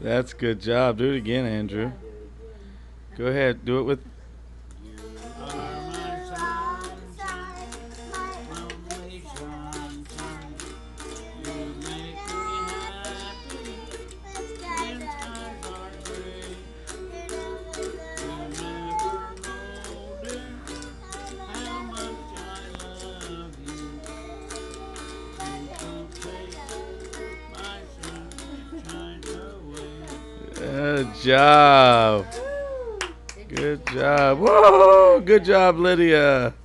That's good job. Do it again, Andrew. Go ahead. Do it with. You are my sunshine, my only sunshine. You make me happy when skies are gray. You never know, dear, how much I love you. You don't take my sunshine away. Good job. Good job. Whoa! Good job, Lydia.